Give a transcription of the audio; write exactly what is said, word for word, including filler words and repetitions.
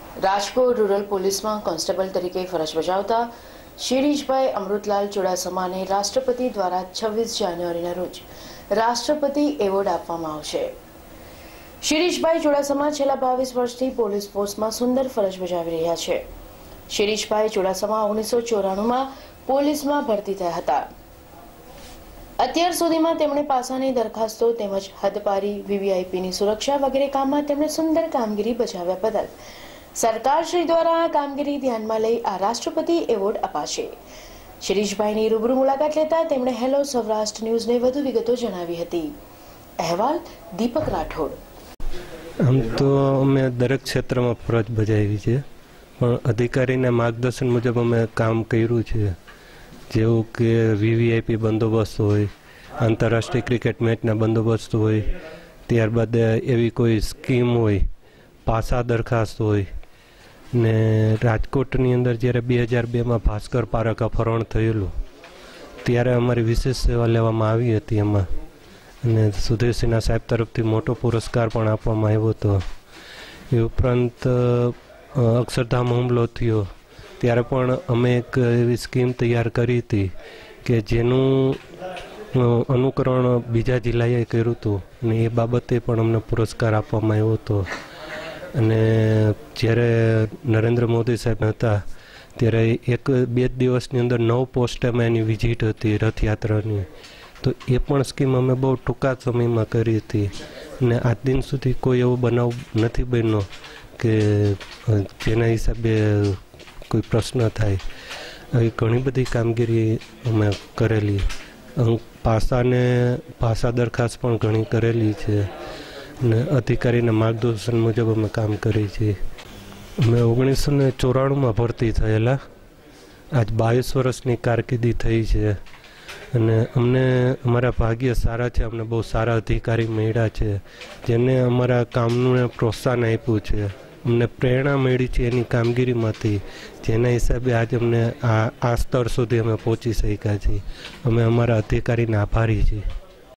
Rajkot rural પોલીસમાં constable તરીકે ફરજ બજાવતા શિરીષભાઈ અમૃતલાલ ચુડાસમાને રાષ્ટ્રપતિ દ્વારા છવ્વીસ જાન્યુઆરીના રોજ રાષ્ટ્રપતિ એવોર્ડ આપવામાં આવશે। શિરીષભાઈ ચુડાસમા છેલ્લા બાવીસ વર્ષથી પોલીસ ફોર્સમાં સુંદર ફરજ બજાવી રહ્યા છે। શિરીષભાઈ ચુડાસમા ઓગણીસો ચોરાણુંમાં પોલીસમાં ભરતી થયા હતા। અત્યાર સુધીમાં તેમણે પાસાની દરખાસ્તો તેમજ હદપારી, વીવીઆઈપીની સુરક્ષા વગેરે કામમાં તેમણે સુંદર કામગીરી બજાવ્યા બદલ સરકારશ્રી દ્વારા આ કામગીરી ધ્યાનમાં લઈ આ રાષ્ટ્રપતિ એવોર્ડ અપાશે। શિરીષભાઈની રૂબરૂ મુલાકાત લેતા તેમણે હેલો સૌરાષ્ટ્ર ન્યૂઝને વધુ વિગતો જણાવી હતી। અહેવાલ દીપક રાઠોડ। આમ તો અમે દરેક ક્ષેત્રમાં ફરજ બજાવી છે, પણ અધિકારીના માર્ગદર્શન મુજબ અમે કામ કર્યું છે, જેવું કે વીવીઆઈપી બંદોબસ્ત હોય, આંતરરાષ્ટ્રીય ક્રિકેટ મેચના બંદોબસ્ત હોય, ત્યારબાદ એવી કોઈ સ્કીમ હોય, પાસા દરખાસ્ત હોય ને રાજકોટની અંદર જ્યારે બે હજાર બેમાં ભાસ્કર પારક અપહરણ થયેલું ત્યારે અમારી વિશેષ સેવા લેવામાં આવી હતી એમાં, અને સુધીરસિંહના સાહેબ તરફથી મોટો પુરસ્કાર પણ આપવામાં આવ્યો હતો। એ ઉપરાંત અક્ષરધામ હુમલો થયો ત્યારે પણ અમે એક એવી સ્કીમ તૈયાર કરી હતી કે જેનું અનુકરણ બીજા જિલ્લાએ કર્યું હતું, અને એ બાબતે પણ અમને પુરસ્કાર આપવામાં આવ્યો હતો। અને જ્યારે નરેન્દ્ર મોદી સાહેબ હતા ત્યારે એક બે જ દિવસની અંદર નવ પોસ્ટેમાં એની વિઝિટ હતી રથયાત્રાની, તો એ પણ સ્કીમ અમે બહુ ટૂંકા સમયમાં કરી હતી, અને આજ દિન સુધી કોઈ એવો બનાવ નથી બન્યો કે જેના હિસાબે કોઈ પ્રશ્ન થાય। આવી ઘણી બધી કામગીરી અમે કરેલી, પાસાને પાસા દરખાસ્ત પણ ઘણી કરેલી છે, અને અધિકારીના માર્ગદર્શન મુજબ અમે કામ કરી છીએ। અમે ઓગણીસો ને ચોરાણુંમાં ભરતી થયેલા, આજ બાવીસ વર્ષની કારકિર્દી થઈ છે, અને અમને અમારા ભાગ્ય સારા છે, અમને બહુ સારા અધિકારી મળ્યા છે જેને અમારા કામનું પ્રોત્સાહન આપ્યું છે, અમને પ્રેરણા મળી છે એની કામગીરીમાંથી, જેના હિસાબે આજે અમને આ આ સ્તર સુધી અમે પહોંચી શક્યા છીએ। અમે અમારા અધિકારીને આભારી છીએ।